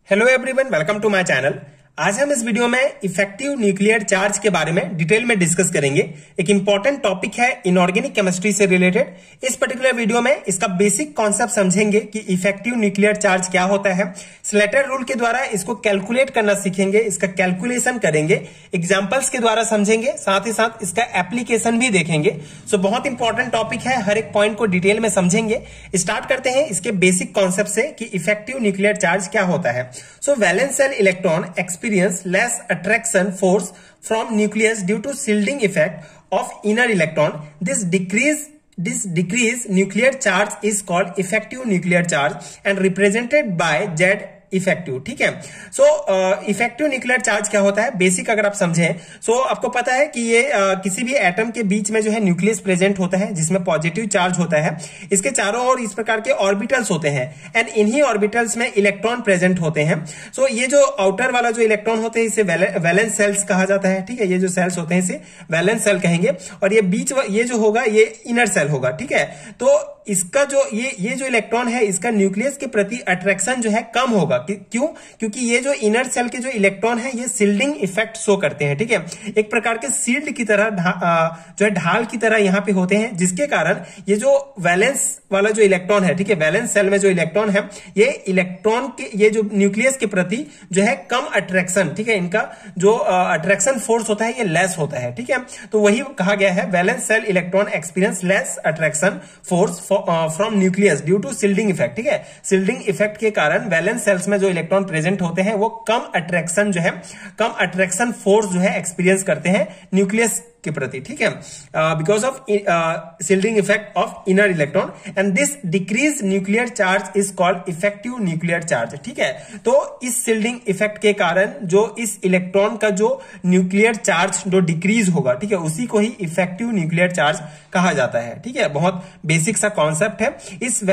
Hello everyone, welcome to my channel. आज हम इस वीडियो में इफेक्टिव न्यूक्लियर चार्ज के बारे में डिटेल में डिस्कस करेंगे। एक इंपॉर्टेंट टॉपिक है इनऑर्गेनिक केमिस्ट्री से रिलेटेड। इस पर्टिकुलर वीडियो में इसका बेसिक कॉन्सेप्ट समझेंगे कि इफेक्टिव न्यूक्लियर चार्ज क्या होता है। स्लेटर रूल के द्वारा इसको कैलकुलेट करना सीखेंगे, इसका कैलकुलेशन करेंगे, एग्जाम्पल्स के द्वारा समझेंगे, साथ ही साथ इसका एप्लीकेशन भी देखेंगे। सो बहुत इंपॉर्टेंट टॉपिक है, हर एक पॉइंट को डिटेल में समझेंगे। स्टार्ट करते हैं इसके बेसिक कॉन्सेप्ट से कि इफेक्टिव न्यूक्लियर चार्ज क्या होता है। So valence shell electron experience less attraction force from nucleus due to shielding effect of inner electron. This decrease nuclear charge is called effective nuclear charge and represented by Z effective. ठीक है। सो effective nuclear charge क्या होता है, basic अगर आप समझें। सो आपको पता है कि ये किसी भी एटम के बीच में जो है न्यूक्लियस प्रेजेंट होता है जिसमें पॉजिटिव चार्ज होता है। इसके चारों ओर इस प्रकार के ऑर्बिटल्स होते हैं एंड इन्हीं ऑर्बिटल्स में इलेक्ट्रॉन प्रेजेंट होते हैं। सो ये जो आउटर वाला जो इलेक्ट्रॉन होते हैं इसे वैलेंस सेल्स कहा जाता है। ठीक है, ये जो सेल्स होते हैं इसे वैलेंस सेल कहेंगे और ये बीच ये जो होगा ये इनर सेल होगा। ठीक है, तो इसका जो ये जो इलेक्ट्रॉन है इसका न्यूक्लियस के प्रति अट्रैक्शन जो है कम होगा। क्यों? क्योंकि ये जो इनर सेल के जो इलेक्ट्रॉन है ये शील्डिंग इफेक्ट शो करते हैं। ठीक है, एक प्रकार के शील्ड की तरह जो है ढाल की तरह यहां पे होते हैं, जिसके कारण ये जो वैलेंस वाला जो इलेक्ट्रॉन है, ठीक है, वैलेंस सेल में जो इलेक्ट्रॉन है ये इलेक्ट्रॉन के ये जो न्यूक्लियस के प्रति जो है कम अट्रैक्शन, ठीक है, इनका जो अट्रैक्शन फोर्स होता है ये लेस होता है। ठीक है, तो वही कहा गया है valence shell electron experience less attraction force from nucleus due to shielding effect. ठीक है, शील्डिंग इफेक्ट के कारण वैलेंस सेल्स में जो इलेक्ट्रॉन प्रेजेंट होते हैं वो कम अट्रैक्शन जो है, कम अट्रैक्शन फोर्स जो है एक्सपीरियंस करते हैं न्यूक्लियस के प्रति। ठीक है, because of shielding effect of inner electron and this decrease nuclear charge is called effective nuclear charge. ठीक है, तो इस शील्डिंग इफेक्ट के कारण जो इस इलेक्ट्रॉन का जो न्यूक्लियर चार्ज जो डिक्रीज होगा, ठीक है, उसी को ही इफेक्टिव न्यूक्लियर चार्ज कहा जाता है। ठीक है, बहुत बेसिक सा कॉन्सेप्ट है। इस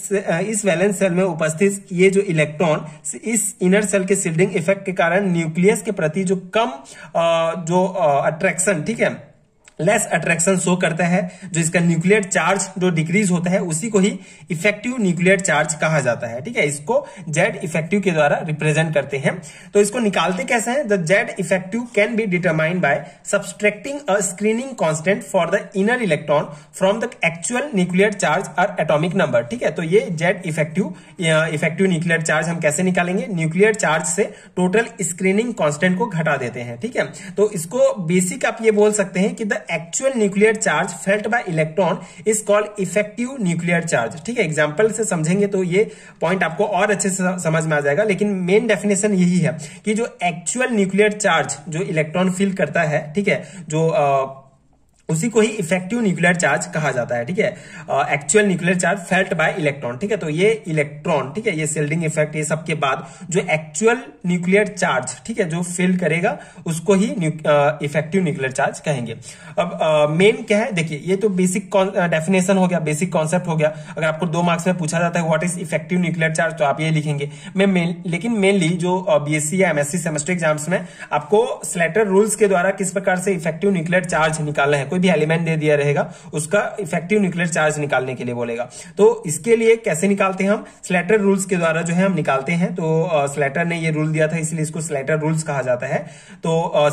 वैलेंस सेल में उपस्थित ये जो इलेक्ट्रॉन इस इनर सेल के शील्डिंग इफेक्ट के कारण न्यूक्लियस के प्रति जो कम जो अट्रैक्शन, ठीक है, लेस अट्रैक्शन शो करता है, जो इसका न्यूक्लियर चार्ज जो डिक्रीज होता है उसी को ही इफेक्टिव न्यूक्लियर चार्ज कहा जाता है। ठीक है, इसको जेड इफेक्टिव के द्वारा रिप्रेजेंट करते हैं। तो इसको निकालते कैसे हैं? The Z effective can be determined by subtracting a screening constant for the inner electron from the actual nuclear charge और एटॉमिक नंबर। ठीक है, तो ये जेड इफेक्टिव न्यूक्लियर चार्ज हम कैसे निकालेंगे? न्यूक्लियर चार्ज से टोटल स्क्रीनिंग कांस्टेंट को घटा देते हैं। ठीक है, तो इसको बेसिक आप ये बोल सकते हैं कि the actual nuclear charge felt by electron is called effective nuclear charge. ठीक है, एग्जांपल से समझेंगे तो ये पॉइंट आपको और अच्छे से समझ में आ जाएगा, लेकिन मेन डेफिनेशन यही है कि जो एक्चुअल न्यूक्लियर चार्ज जो इलेक्ट्रॉन फील करता है, ठीक है, जो उसी को ही इफेक्टिव न्यूक्लियर चार्ज कहा जाता है। ठीक है, actual nuclear charge felt by electron. ठीक है, तो ये इलेक्ट्रॉन, ठीक है, ये शील्डिंग इफेक्ट ये सब के बाद जो एक्चुअल न्यूक्लियर चार्ज, ठीक है, जो फील करेगा उसको ही इफेक्टिव न्यूक्लियर चार्ज कहेंगे। अब मेन क्या है, देखिए ये तो बेसिक डेफिनेशन हो गया, बेसिक कॉन्सेप्ट हो गया। अगर आपको 2 मार्क्स में पूछा जाता है what is effective nuclear charge तो आप ये लिखेंगे। लेकिन मेनली जो बीएससी या एमएससी सेमेस्टर एग्जाम्स में आपको स्लेटर रूल्स के द्वारा किस प्रकार से इफेक्टिव न्यूक्लियर चार्ज निकालना है, भी एलिमेंट दे दिया रहेगा उसका इफेक्टिव न्यूक्लियर चार्ज निकालने के लिए बोलेगा। तो इसके लिए कैसे निकालते हैं हम? स्लेटर रूल्स के द्वारा जो है हम निकालते हैं। तो स्लेटर ने ये रूल दिया था इसलिए इसको स्लेटर रूल्स कहा जाता है। तो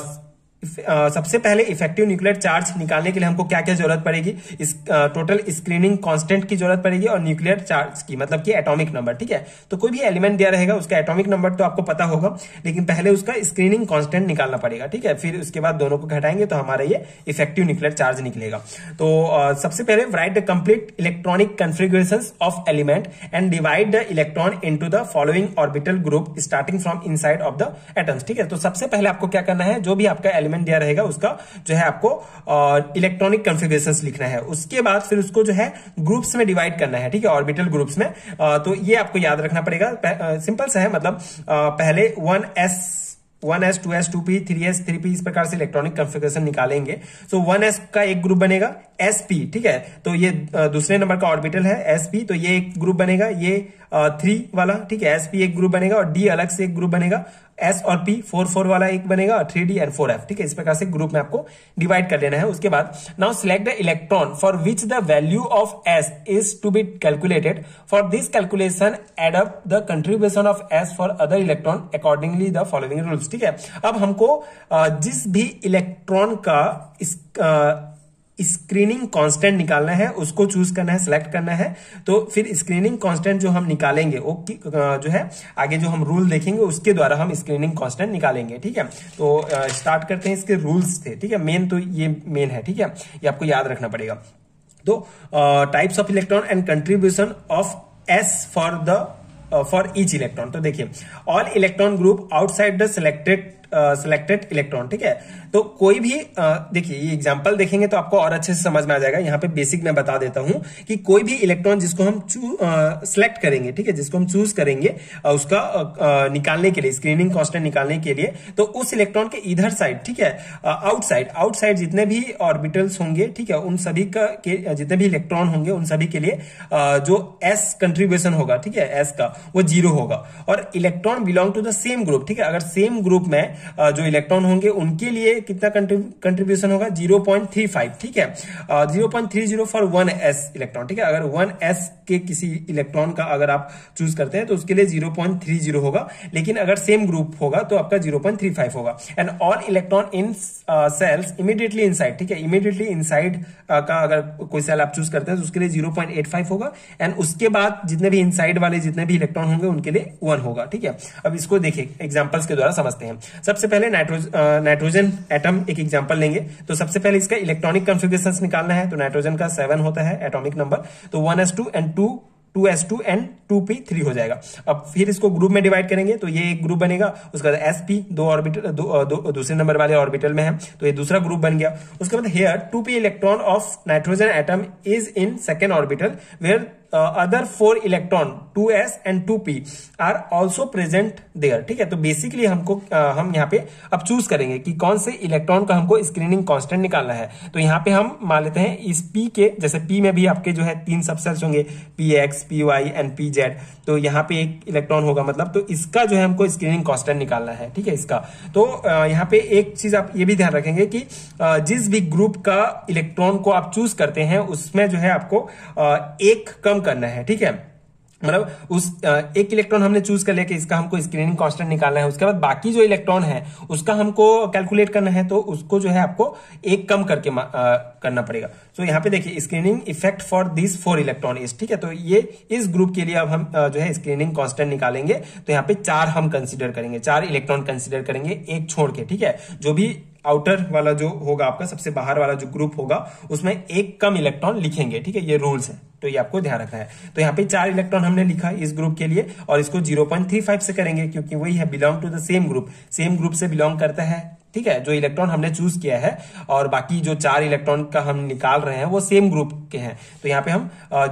सबसे पहले इफेक्टिव न्यूक्लियर चार्ज निकालने के लिए हमको क्या क्या जरूरत पड़ेगी? इस टोटल स्क्रीनिंग कांस्टेंट की जरूरत पड़ेगी और न्यूक्लियर चार्ज की, मतलब कि एटॉमिक नंबर। ठीक है, तो कोई भी एलिमेंट दिया रहेगा उसका एटॉमिक नंबर तो आपको पता होगा, लेकिन पहले उसका स्क्रीनिंग कांस्टेंट निकालना पड़ेगा। ठीक है, फिर उसके बाद दोनों को घटाएंगे तो हमारा ये इफेक्टिव न्यूक्लियर चार्ज निकलेगा। तो सबसे पहले write the complete electronic configurations of element and divide the electron into the following orbital group starting from inside of the atoms. ठीक है, तो सबसे पहले आपको क्या करना है, जो भी आपका एलिमेंट दिया रहेगा उसका जो है आपको इलेक्ट्रॉनिक कॉन्फ़िगरेशंस लिखना है। उसके बाद फिर उसको जो है ग्रुप्स में डिवाइड करना है। ठीक है, ऑर्बिटल ग्रुप्स में। तो ये आपको याद रखना पड़ेगा। सिंपल सा है, मतलब पहले 1s 2s 2p 3s 3p इस प्रकार से इलेक्ट्रॉनिक कॉन्फ़िगरेशन निकालेंगे। सो 1s का एक ग्रुप बनेगा sp। ठीक है, तो ये दूसरे नंबर का ऑर्बिटल है sp, तो ये एक ग्रुप बनेगा, ये 3 वाला। ठीक है, sp एक ग्रुप बनेगा और d अलग से एक ग्रुप बनेगा S और P 4 वाला एक बनेगा, 3D एंड 4F, ठीक है। इस प्रकार से ग्रुप में आपको डिवाइड कर लेना है। उसके बाद now select the electron for which the value of S is to be calculated. For this calculation add up the contribution of S for other electron accordingly the following rules, ठीक है। अब हमको जिस भी इलेक्ट्रॉन का screening constant निकालना है उसको चूज करना है, सिलेक्ट करना है। तो फिर स्क्रीनिंग कांस्टेंट जो हम निकालेंगे वो जो है आगे जो हम रूल देखेंगे उसके द्वारा हम स्क्रीनिंग कांस्टेंट निकालेंगे, ठीक है। तो स्टार्ट करते हैं। इसके रूल्स थे, ठीक है। मेन तो ये मेन है, ठीक है, ये आपको याद रखना पड़ेगा। तो types of electron and contribution of S for each electron. तो देखिए all electron group outside the selected electron, ठीक है। तो कोई भी देखिए ये एग्जांपल देखेंगे तो आपको और अच्छे से समझ में आ जाएगा। यहाँ पे बेसिक मैं बता देता हूं कि कोई भी इलेक्ट्रॉन जिसको हम सिलेक्ट करेंगे, ठीक है, जिसको हम चूज करेंगे उसका निकालने के लिए, स्क्रीनिंग कांस्टेंट निकालने के लिए, तो उस इलेक्ट्रॉन के इधर साइड, ठीक है, आउटसाइड जितने भी ऑर्बिटल्स होंगे, ठीक है, उन सभी का जितने भी इलेक्ट्रॉन होंगे उन सभी के लिए जो एस कंट्रीब्यूशन होगा, ठीक है, एस का वो 0 होगा। और electron belong to the same group, ठीक है, अगर सेम ग्रुप में जो इलेक्ट्रॉन होंगे उनके लिए कितना कंट्रीब्यूशन होगा 0.35, ठीक है, 0.30 फॉर 1s इलेक्ट्रॉन, ठीक है। अगर 1s के किसी इलेक्ट्रॉन का अगर आप चूज करते हैं तो उसके लिए 0.30 होगा, लेकिन अगर सेम ग्रुप होगा तो आपका 0.35 होगा। And all electron in shells immediately inside, ठीक है, इमीडिएटली इनसाइड का अगर कोई सेल आप चूज करते हैं तो उसके लिए 0.85 होगा। एंड उसके बाद जितने भी इनसाइड वाले जितने भी इलेक्ट्रॉन होंगे उनके लिए 1 होगा, ठीक है। अब इसको देखिए एग्जांपल्स के द्वारा समझते हैं। सबसे पहले नाइट्रोजन एटम एक एग्जांपल लेंगे। तो सबसे पहले इसका इलेक्ट्रॉनिक कॉन्फ़िगरेशंस निकालना है। तो नाइट्रोजन का 7 होता है एटॉमिक नंबर, तो 1s2 and 2s2 and 2p3 हो जाएगा। अब फिर इसको ग्रुप में डिवाइड करेंगे तो ये एक ग्रुप बनेगा। उसके बाद sp दो ऑर्बिटल दूसरे नंबर वाले ऑर्बिटल में है तो ये दूसरा ग्रुप बन गया। उसके बाद here 2p electron of nitrogen atom is in second orbital where other 4 electron 2s and 2p are also present there, ठीक है। तो बेसिकली हम यहाँ पे अब चूज करेंगे कि कौन से इलेक्ट्रॉन का हमको स्क्रीनिंग कांस्टेंट निकालना है। तो यहाँ पे हम मान लेते हैं इस p के, जैसे p में भी आपके जो है 3 सबसेल्स होंगे, px, py एंड pz। तो यहाँ पे एक इलेक्ट्रॉन होगा मतलब, तो इसका जो है हमको स्क्रीनिंग कांस्टेंट निकालना है, ठीक है, इसका। तो यहाँ पे एक चीज आप ये भी ध्यान रखेंगे कि जिस भी ग्रुप का इलेक्ट्रॉन को आप चूज करते हैं उसमें जो है आपको एक कम करना है, ठीक है। मतलब उस एक इलेक्ट्रॉन हमने चूज कर लिया कि इसका हमको स्क्रीनिंग कांस्टेंट निकालना है। उसके बाद बाकी जो इलेक्ट्रॉन है उसका हमको कैलकुलेट करना है, तो उसको जो है आपको एक कम करके करना पड़ेगा। तो यहाँ पे देखिए screening effect for this 4 electron is, ठीक है। तो ये इस ग्रुप के लिए अब हम जो है स्क्रीनिंग कांस्टेंट निकालेंगे। तो यहाँ पे 4 हम कंसीडर करेंगे, 4 इलेक्ट्रॉन कंसीडर करेंगे एक छोड़ के, ठीक है। जो भी आउटर वाला जो होगा आपका सबसे बाहर वाला जो ग्रुप होगा उसमें एक कम इलेक्ट्रॉन लिखेंगे, ठीक है, ये रूल्स है, तो ये आपको ध्यान रखना है। तो यहाँ पे 4 इलेक्ट्रॉन हमने लिखा इस ग्रुप के लिए और इसको 0.35 से करेंगे क्योंकि वही है belong to the same group से बिलोंग करता है, ठीक है, जो इलेक्ट्रॉन हमने चूज किया है। और बाकी जो 4 इलेक्ट्रॉन का हम निकाल रहे हैं वो सेम ग्रुप के हैं, तो यहाँ पे हम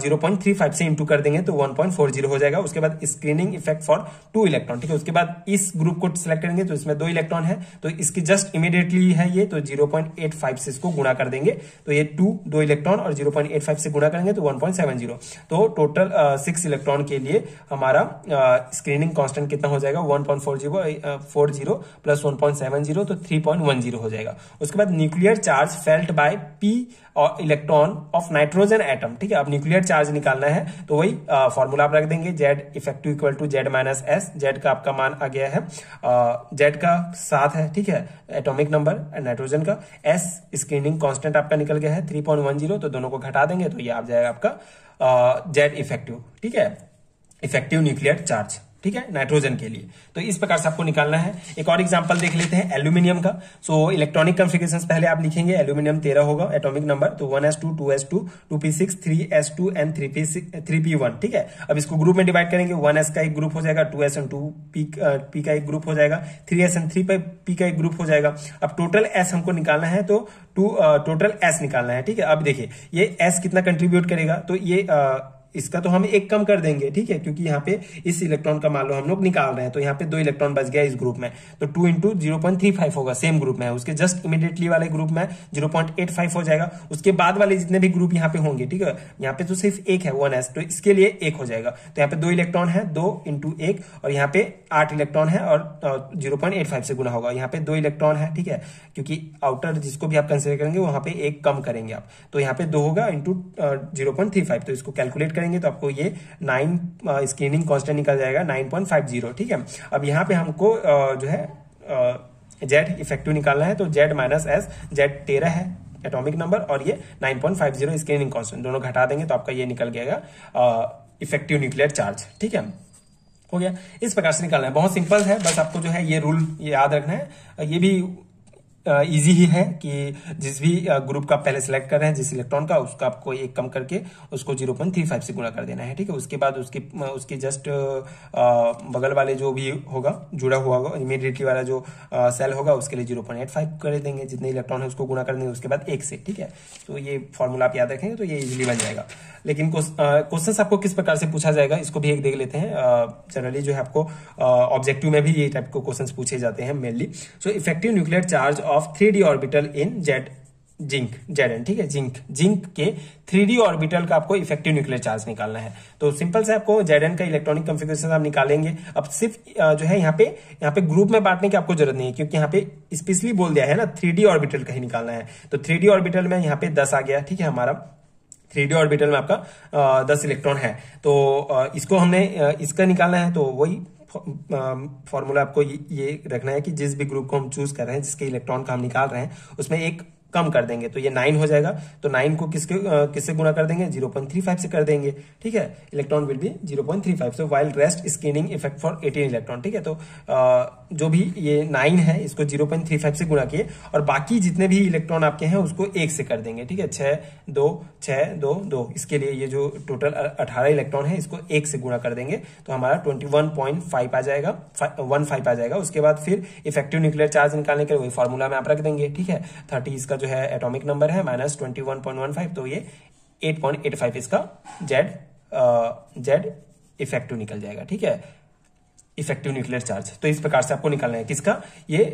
0.35 से इंटू कर देंगे तो 1.40 हो जाएगा। उसके बाद स्क्रीनिंग इफेक्ट फॉर 2 इलेक्ट्रॉन, ठीक है। उसके बाद इस ग्रुप को सिलेक्ट करेंगे तो इसमें 2 इलेक्ट्रॉन है, तो इसकी जस्ट इमीडिएटली है ये, तो 0.85 से इसको गुणा कर देंगे तो ये 2 इलेक्ट्रॉन और 0.85 से गुणा करेंगे तो 1.70। तो टोटल 6 इलेक्ट्रॉन के लिए हमारा स्क्रीनिंग कांस्टेंट कितना हो जाएगा 1.40 प्लस 1.70 तो 3.10 हो जाएगा। उसके बाद nuclear charge felt by p और इलेक्ट्रॉन ऑफ नाइट्रोजन एटम, ठीक है। अब न्यूक्लियर चार्ज निकालना है तो वही फॉर्मूला आप रख देंगे, z effective equal to z minus s। z का आपका मान आ गया है, z का 7 है, ठीक है, एटॉमिक नंबर नाइट्रोजन का। s स्क्रीनिंग कांस्टेंट आपका निकल गया है 3.10, तो दोनों को घटा देंगे तो ये आ जाएगा आपका z इफेक्टिव, ठीक है, इफेक्टिव न्यूक्लियर चार्ज, ठीक है, नाइट्रोजन के लिए। तो इस प्रकार से आपको निकालना है। एक और एग्जांपल देख लेते हैं एल्यूमिनियम का। सो इलेक्ट्रॉनिक कॉन्फ़िगरेशंस पहले आप लिखेंगे, एल्यूमिनियम 13 होगा एटॉमिक नंबर, तो 1s2 2s2 2p6 3s2 and 3p1, ठीक है। अब इसको ग्रुप में डिवाइड करेंगे, 1s का एक ग्रुप हो जाएगा, 2s एंड 2p का एक ग्रुप हो जाएगा, 3s एंड 3p का एक ग्रुप हो जाएगा। अब टोटल s हमको निकालना है तो टोटल s निकालना है, ठीक है। अब देखिए ये s कितना कंट्रीब्यूट करेगा, तो ये इसका तो हम एक कम कर देंगे, ठीक है, क्योंकि यहाँ पे इस इलेक्ट्रॉन का मान लो हम लोग निकाल रहे हैं, तो यहाँ पे 2 इलेक्ट्रॉन बच गया इस ग्रुप में, तो 2 इंटू 0.35 होगा, सेम ग्रुप में है, उसके जस्ट इमीडिएटली वाले ग्रुप में 0.85 हो जाएगा, उसके बाद वाले जितने भी ग्रुप यहाँ पे होंगे, ठीक है, यहाँ पे तो सिर्फ एक है 1s, तो इसके लिए 1 हो जाएगा, तो यहाँ पे 2 इलेक्ट्रॉन है, 2 इंटू 1, और यहाँ पे 8 इलेक्ट्रॉन है और 0.85 से गुना होगा, यहाँ पे 2 इलेक्ट्रॉन है, ठीक है, क्योंकि आउटर जिसको भी आप कंसिडर करेंगे वहां पे 1 कम करेंगे आप, तो यहाँ पे 2 होगा इंटू 0.35, तो इसको कैलकुलेट करेंगे तो आपको ये 9 स्क्रीनिंग कांस्टेंट निकल जाएगा 9.50, ठीक है। अब यहाँ पे हमको जो है जेड इफेक्टिव निकालना है, तो जेड माइनस एस, जेड 13 है एटॉमिक नंबर और ये 9.50 स्क्रीनिंग कांस्टेंट, दोनों घटा देंगे तो आपका ये निकल गएगा इफेक्टिव न्यूक्लियर चार्ज, ठीक है, हो गया। इस प्रकार से निकालना है, बहुत सिंपल है, बस आपको जो है ये रूल याद रखना है। ये भी इजी ही है कि जिस भी ग्रुप का पहले सेलेक्ट कर रहे हैं, जिस इलेक्ट्रॉन का, उसका आपको 1 कम करके उसको 0.35 से गुणा कर देना है, ठीक है। उसके बाद उसके जस्ट बगल वाले जो भी होगा जुड़ा हुआ होगा इमीडिएटली वाला जो सेल होगा उसके लिए 0.85 कर देंगे, जितने इलेक्ट्रॉन है उसको गुणा कर देंगे, उसके बाद 1 से, ठीक है। तो ये फॉर्मूला आप याद रखेंगे तो ये इजिली बन जाएगा। लेकिन क्वेश्चन आपको किस प्रकार से पूछा जाएगा इसको भी एक देख लेते हैं। जनरली जो है आपको ऑब्जेक्टिव में भी ये टाइप के क्वेश्चंस पूछे जाते हैं mainly. So effective nuclear charge of 3d orbital in Zn, ठीक है, जिंक के 3d ऑर्बिटल का आपको इफेक्टिव न्यूक्लियर चार्ज निकालना है। तो सिंपल से आपको Zn का इलेक्ट्रॉनिक कॉन्फ़िगरेशन आप निकालेंगे। अब सिर्फ जो है यहाँ पे ग्रुप में बांटने की आपको जरूरत नहीं है, क्योंकि यहाँ पे स्पेशली बोल दिया है ना 3d ऑर्बिटल का ही निकालना है। तो 3d ऑर्बिटल में यहाँ पे 10 आ गया, ठीक है, हमारा 3d ऑर्बिटल में आपका 10 इलेक्ट्रॉन है, तो इसको हमने इसका निकालना है। तो वही फॉर्मूला आपको ये रखना है कि जिस भी ग्रुप को हम चूज कर रहे हैं, जिसके इलेक्ट्रॉन का हम निकाल रहे हैं, उसमें 1 कम कर देंगे, तो ये 9 हो जाएगा। तो 9 को किससे गुणा कर देंगे, 0.35 से कर देंगे, ठीक है। Electron will be 0.35, so while rest screening effect for 18 electron, ठीक है। तो जो भी ये 9 है इसको 0.35 से गुणा किए, और बाकी जितने भी इलेक्ट्रॉन आपके हैं उसको 1 से कर देंगे, ठीक है। 6 2 6 2 2, इसके लिए ये जो टोटल 18 इलेक्ट्रॉन है इसको 1 से गुणा कर देंगे, तो हमारा 21.5 आ जाएगा, 15 आ जाएगा। उसके बाद फिर इफेक्टिव न्यूक्लियर चार्ज निकालने के लिए वही फॉर्मूला में आप रख देंगे, ठीक है। 30 इसका जो है एटॉमिक नंबर है माइनस 21.15, तो ये 8.85 इसका जेड इफेक्टिव निकल जाएगा, ठीक है, इफेक्टिव न्यूक्लियर चार्ज। तो इस प्रकार से आपको निकालना है किसका, ये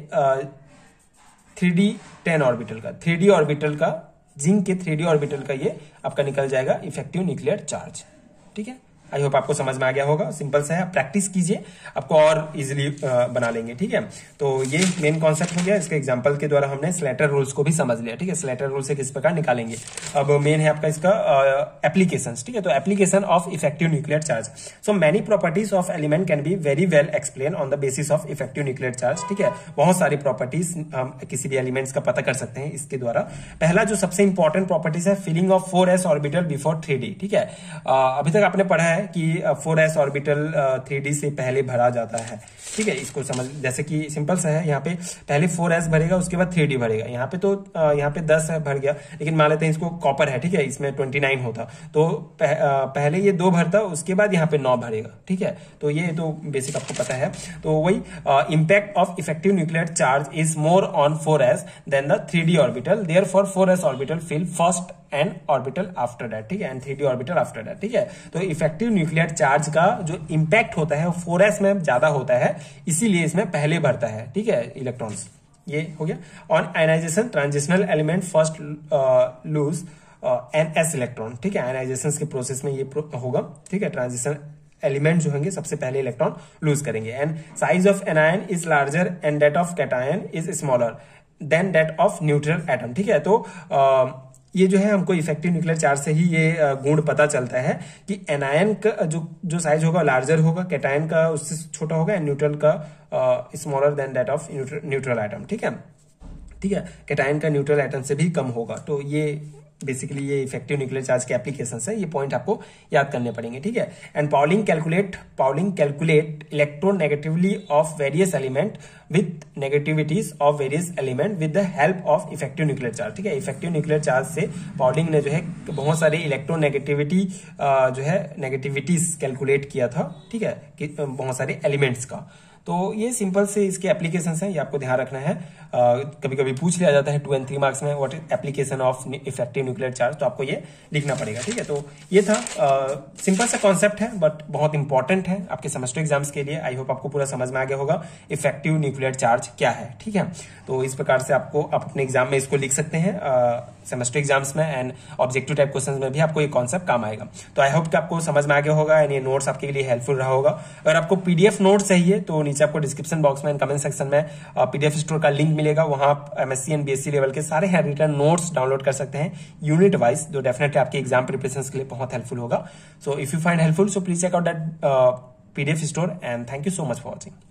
3d10 ऑर्बिटल का, 3d ऑर्बिटल का, जिंक के 3d ऑर्बिटल का ये आपका निकल जाएगा इफेक्टिव न्यूक्लियर चार्ज, ठीक है। आई होप आपको समझ में आ गया होगा, सिंपल सा है, आप प्रैक्टिस कीजिए, आपको और इजीली बना लेंगे, ठीक है। तो ये मेन कॉन्सेप्ट हो गया। इसके एग्जांपल के द्वारा हमने स्लेटर रूल्स को भी समझ लिया, ठीक है। स्लेटर रूल से किस प्रकार निकालेंगे। अब मेन है आपका इसका एप्लीकेशंस, ठीक है। तो application of effective nuclear charge. So many properties of element can be very well explain on the basis of effective nuclear charge, ठीक है। बहुत सारी प्रॉपर्टीज हम किसी भी एलिमेंट्स का पता कर सकते हैं इसके द्वारा। पहला जो सबसे इंपॉर्टेंट प्रॉपर्टीज है, filling of 4s orbital before 3d, ठीक है। अभी तक आपने पढ़ा है कि 4s ऑर्बिटल 3d से पहले भरा जाता है, ठीक है। इसको समझ, जैसे कि सिंपल सा है, यहाँ पे पहले 4s भरेगा उसके बाद 3d भरेगा। यहाँ पे तो यहाँ पे 10 है भर गया, लेकिन मान लेते हैं इसको कॉपर है, ठीक है, इसमें 29 होता, तो पहले ये 2 भरता, उसके बाद यहाँ पे 9 भरेगा, ठीक है। तो ये तो बेसिक आपको पता है। तो वही impact of effective nuclear charge is more on 4s than the 3d orbital, therefore 4s orbital fill first and orbital after that, ठीक है, and 3d orbital after that, ठीक है। तो इफेक्टिव न्यूक्लियर चार्ज का जो इंपैक्ट होता है वो 4s में ज्यादा होता है, इसीलिए इसमें पहले भरता है, ठीक है, इलेक्ट्रॉन्स। ये हो गया। On ionization transitional element first lose NS electron, ठीक है। आयनाइजेशन के प्रोसेस में ये होगा, ठीक है। ट्रांजिशन एलिमेंट जो होंगे सबसे पहले इलेक्ट्रॉन लूज करेंगे। And size of anion is larger and that of cation is smaller than that of neutral atom, ठीक है। तो ये जो है हमको इफेक्टिव न्यूक्लियर चार्ज से ही ये गुण पता चलता है कि एनायन का जो साइज होगा लार्जर होगा, कैटायन का उससे छोटा होगा, एंड न्यूट्रल का smaller than that of neutral atom, ठीक है, ठीक है। कैटायन का न्यूट्रल एटम से भी कम होगा। तो ये बेसिकली ये इफेक्टिव न्यूक्लियर चार्ज के एप्लीकेशन है, ये पॉइंट आपको याद करने पड़ेंगे, ठीक है। And Pauling calculate electron negatively of various element with negativities of various element with the help of effective nuclear charge, ठीक है। इफेक्टिव न्यूक्लियर चार्ज से पाउलिंग ने जो है बहुत सारे इलेक्ट्रॉन नेगेटिविटी जो है नेगेटिविटीज कैलकुलेट किया था, ठीक है। बहुत सारे एलिमेंट्स का। तो ये सिंपल से इसके एप्लीकेशंस हैं, ये आपको ध्यान रखना है। कभी कभी पूछ लिया जाता है 2 और 3 मार्क्स में, what is application of effective nuclear charge, तो आपको ये लिखना पड़ेगा, ठीक है। तो ये था सिंपल सा कॉन्सेप्ट है बट बहुत इंपॉर्टेंट है आपके सेमेस्टर एग्जाम्स के लिए। आई होप आपको पूरा समझ में आ गया होगा इफेक्टिव न्यूक्लियर चार्ज क्या है, ठीक है। तो इस प्रकार से आप अपने एग्जाम में इसको लिख सकते हैं सेमेस्टर एग्जाम्स में, एंड ऑब्जेक्टिव टाइप क्वेश्चन में भी आपको ये कॉन्सेप्ट काम आएगा। तो आई होप कि आपको समझ में आ गया होगा एंड ये नोट्स आपके लिए हेल्पफुल रहा होगा। अगर आपको पीडीएफ नोट चाहिए तो नीचे आपको डिस्क्रिप्शन बॉक्स में कमेंट सेक्शन में पीडीएफ स्टोर का लिंक मिलेगा, वहां आप एमएससी एंड बीएससी लेवल के सारे हैंड रिटन नोट्स डाउनलोड कर सकते हैं यूनिट वाइज, जो डेफिनेटली आपके एग्जाम प्रिपरेशन के लिए बहुत हेल्पफुल होगा। So if you find helpful so please check out that PDF store and thank you so much for watching.